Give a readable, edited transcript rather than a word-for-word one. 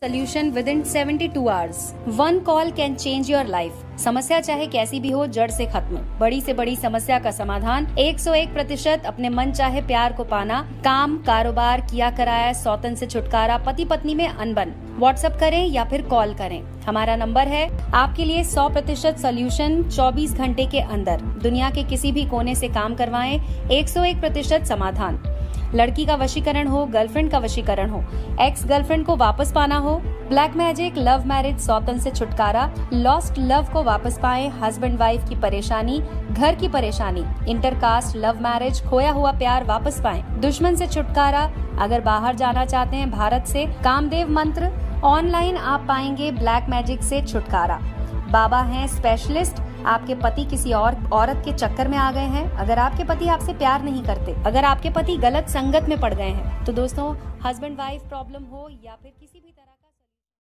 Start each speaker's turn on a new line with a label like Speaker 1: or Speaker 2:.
Speaker 1: Solution within 72 hours. One call can change your life. समस्या चाहे कैसी भी हो, जड़ से खत्म। बड़ी से बड़ी समस्या का समाधान 101% अपने मन चाहे प्यार को पाना। काम, कारोबार, किया कराया, सौतन से छुटकारा, पति पत्नी में अनबन। व्हाट्सएप करें या फिर कॉल करें। हमारा नंबर है आपके लिए 100% सोल्यूशन 24 घंटे के अंदर। दुनिया के किसी भी कोने से काम करवाएं, 101% समाधान। लड़की का वशीकरण हो, गर्लफ्रेंड का वशीकरण हो, एक्स गर्लफ्रेंड को वापस पाना हो, ब्लैक मैजिक, लव मैरिज, सौतन से छुटकारा, लॉस्ट लव को वापस पाएं, हस्बैंड वाइफ की परेशानी, घर की परेशानी, इंटरकास्ट लव मैरिज, खोया हुआ प्यार वापस पाएं, दुश्मन से छुटकारा। अगर बाहर जाना चाहते हैं भारत से, कामदेव मंत्र ऑनलाइन आप पाएंगे, ब्लैक मैजिक से छुटकारा। बाबा हैं स्पेशलिस्ट। आपके पति किसी और औरत के चक्कर में आ गए हैं, अगर आपके पति आपसे प्यार नहीं करते, अगर आपके पति गलत संगत में पड़ गए हैं, तो दोस्तों हस्बैंड वाइफ प्रॉब्लम हो या फिर किसी भी तरह का